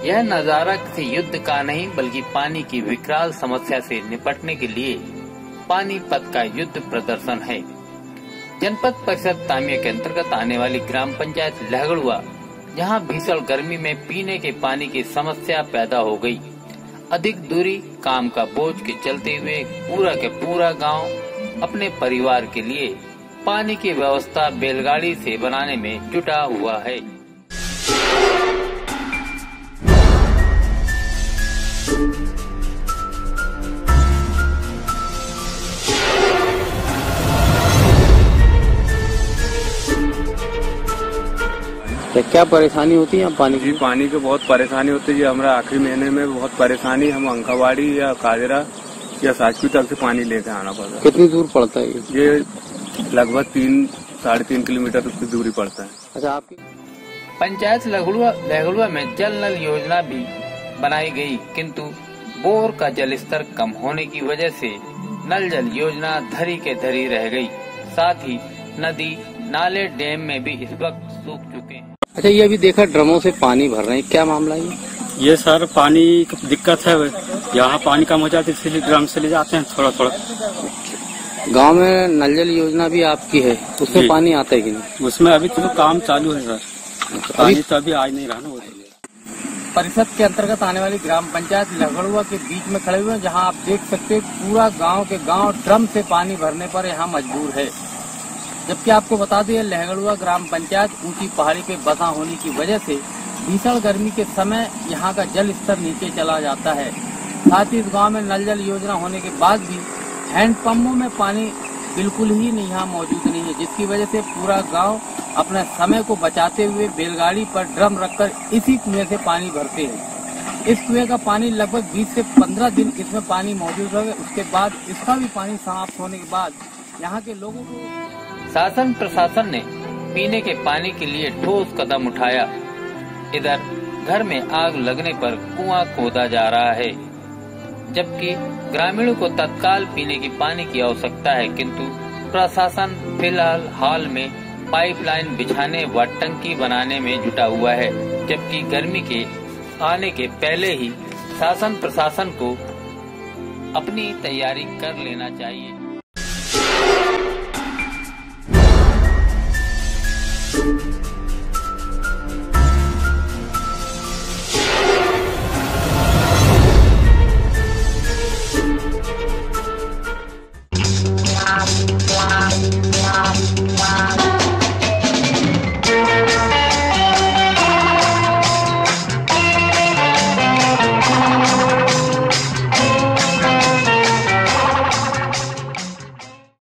यह नजारा किसी युद्ध का नहीं बल्कि पानी की विकराल समस्या से निपटने के लिए पानीपत का युद्ध प्रदर्शन है। जनपद परिषद तामिया के अंतर्गत आने वाली ग्राम पंचायत लहगड़ुआ, जहां भीषण गर्मी में पीने के पानी की समस्या पैदा हो गई। अधिक दूरी, काम का बोझ के चलते हुए पूरा के पूरा गांव अपने परिवार के लिए पानी की व्यवस्था बैलगाड़ी से बनाने में जुटा हुआ है। क्या परेशानी होती है पानी की? पानी की बहुत परेशानी होती है। हमारा आखिरी महीने में बहुत परेशानी, हम अंकावाड़ी या काजरा या साजपुर तक से पानी लेके आना पड़ता है। कितनी दूर पड़ता है ये लगभग 3-3.5 किलोमीटर की दूरी पड़ता है। अच्छा, आपकी पंचायत लहगड़ुआ में जल नल योजना भी बनाई गई, किंतु बोर का जल स्तर कम होने की वजह से नल जल योजना धरी के धरी रह गई। साथ ही नदी, नाले, डैम में भी इस वक्त सूख चुके हैं। अच्छा, ये अभी देखा ड्रमों से पानी भर रहे हैं, क्या मामला है ये? सर, पानी की दिक्कत है, यहाँ पानी कम हो जाती है इसलिए ड्रम से ले जाते हैं थोड़ा थोड़ा। गांव में नल जल योजना भी आपकी है, उसमें पानी आता है कि नहीं? उसमें अभी तो काम चालू है सर, पानी तो अभी आज नहीं रहा ना। परिषद के अंतर्गत आने वाली ग्राम पंचायत लहगड़ुआ के बीच में खड़े हुए हैं, जहां आप देख सकते हैं पूरा गांव के गांव ड्रम से पानी भरने पर यहाँ मजबूर है। जबकि आपको बता दें, लहगड़ुआ ग्राम पंचायत ऊंची पहाड़ी पे बसा होने की वजह से भीषण गर्मी के समय यहाँ का जल स्तर नीचे चला जाता है। साथ ही इस गांव में नल जल योजना होने के बाद भी हैंडपंपों में पानी बिल्कुल ही नहीं यहाँ मौजूद नहीं है, जिसकी वजह से पूरा गांव अपने समय को बचाते हुए बैलगाड़ी पर ड्रम रखकर इसी कुएं से पानी भरते हैं। इस कुएं का पानी लगभग 20 से 15 दिन इसमें पानी मौजूद रहे, उसके बाद इसका भी पानी समाप्त होने के बाद यहाँ के लोगों को शासन प्रशासन ने पीने के पानी के लिए ठोस कदम उठाया। इधर घर में आग लगने पर कुआं खोदा जा रहा है, जबकि ग्रामीणों को तत्काल पीने की पानी की आवश्यकता है, किंतु प्रशासन फिलहाल हाल में पाइपलाइन बिछाने व टंकी बनाने में जुटा हुआ है। जबकि गर्मी के आने के पहले ही शासन प्रशासन को अपनी तैयारी कर लेना चाहिए।